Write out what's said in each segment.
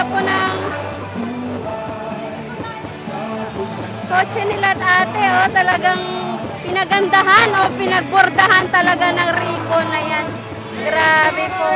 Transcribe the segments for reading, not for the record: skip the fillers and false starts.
po ng kotse nila at ate. Oh, talagang pinagandahan o pinagbordahan talaga ng Rico na yan. Grabe po.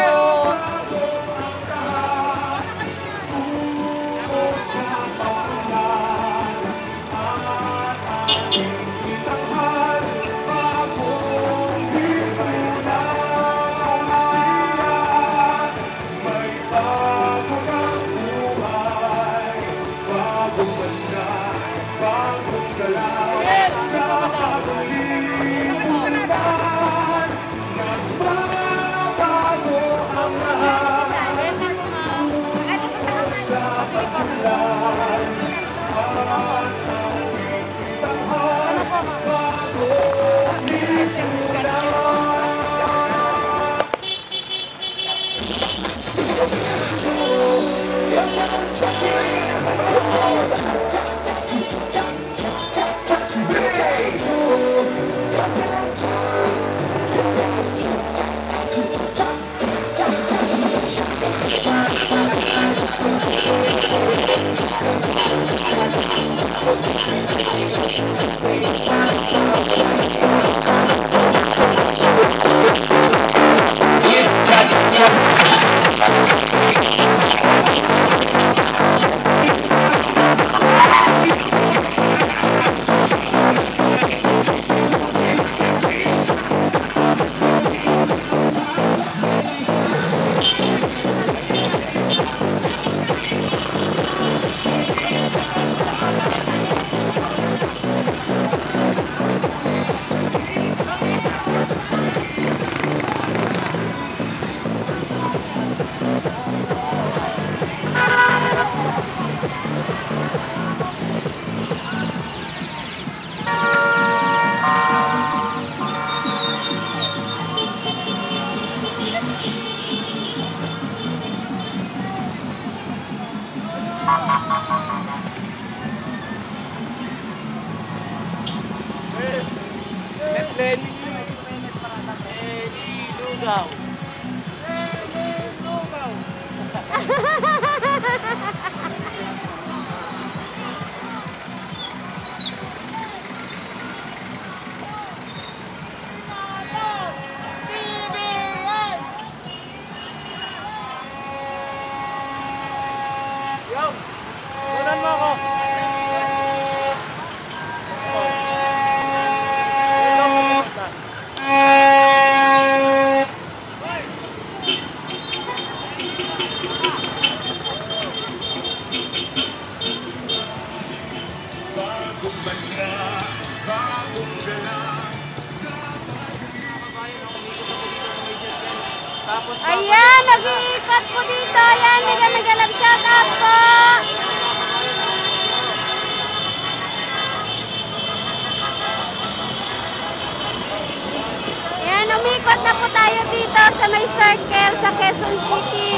Ayan, nag-iikot po dito. Ayan, mega-love shout out po. Ayan, umikot na po tayo dito sa may circle sa Quezon City.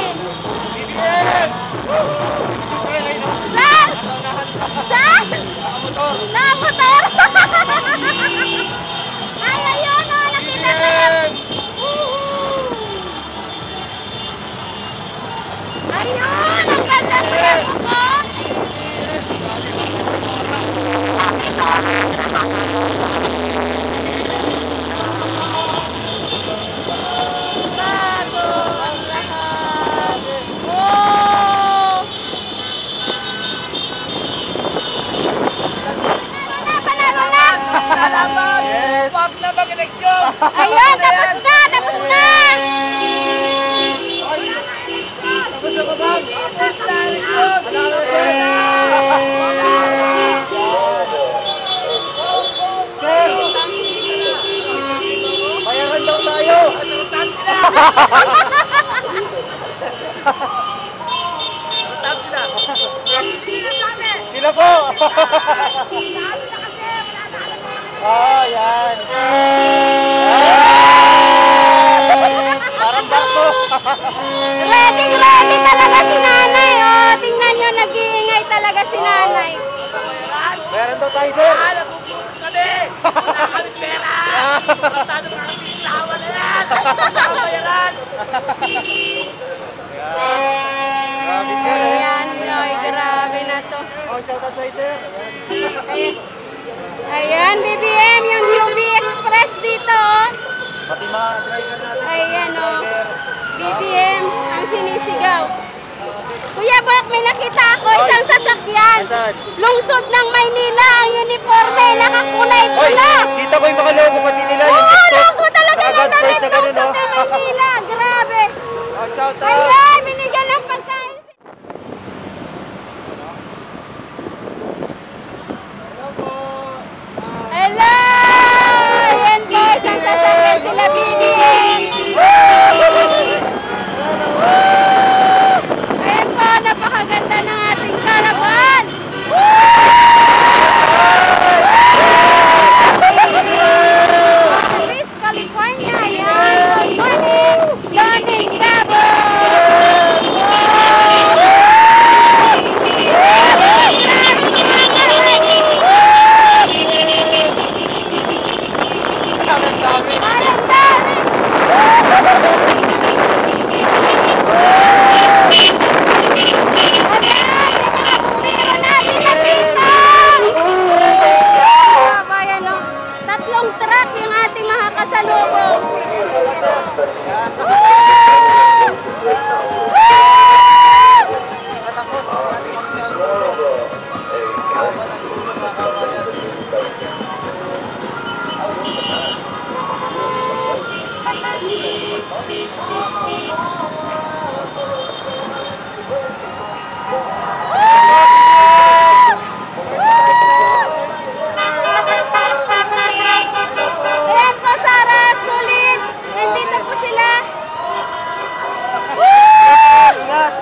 Saan? Saan? Nakamotor. Ay, ayun o, nakita ko. Ayun, ang ganda po. Bago ang lahat. Oh! Panalo na! Yes! Wag na mag-eleksyon! Ayun, tapos na! Tapos na! Bayaran daw tayo! Sila po! Oh, yan! Parang barko! Ready talaga si nanay. Oh, tingnan nyo, nag-iingay talaga si nanay. Meron daw tayo, sir! Nagugulot kami! Wala kami pera! Tano pa kami isawa na yan! Wala bayaran! Grabe, sir! Ayan, Ayan, BBM, yung UV Express dito, oh. Pati mga driver natin. Ayan, oh. Driver. BBM, ang sinisigaw. Kuya Bok, may nakita ako isang sasakyan. Nasaan? Lungsod ng Maynila, ang uniforme, nakakulay Hoy, pula. kita ko yung mga logo pati nila. Yung Oo, TikTok. logo talaga ng Naka-God damit, price na ganun, lungsod no? ng Maynila. Grabe. Oh, shout out. Ayan, binigyan ng pagkain. Hello po. Hello! Ayan po, isang sasakyan sila BBM. Ayan po, napakaganda ng ating caravan. Chris, California. Ayan, good morning. Doning Cabo. Ang dami. Ang dami. Meron natin nakita! Ayan, oh. Tatlong truck yung ating makakasalubong. Katapos, natin Ayan po, Sarah, sulit. Nandito po sila. Ingat!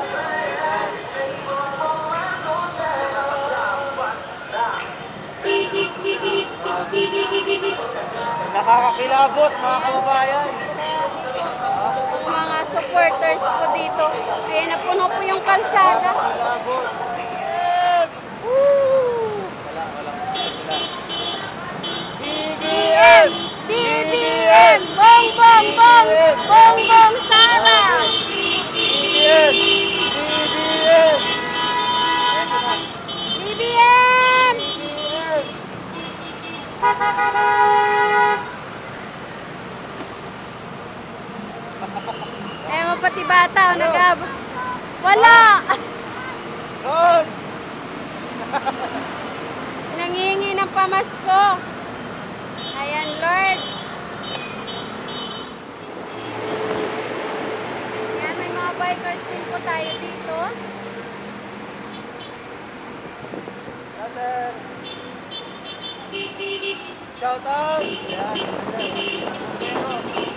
Nakakakilabot mga kababayan. Ang mga supporters po dito. Ayan, napuno po yung kalsada. Kilabot. BBM! BBM! Bong, bong, bong! Bong, bong, Sarah! BBM! BBM! BBM! BBM! Eh, mo pati bata, o nag-ab. Wala! Doon! Nangihingi ng pamasko. Ayan, Lord. Ayan, may mga bikers din po tayo dito. Yes, sir. Shout out! Yan.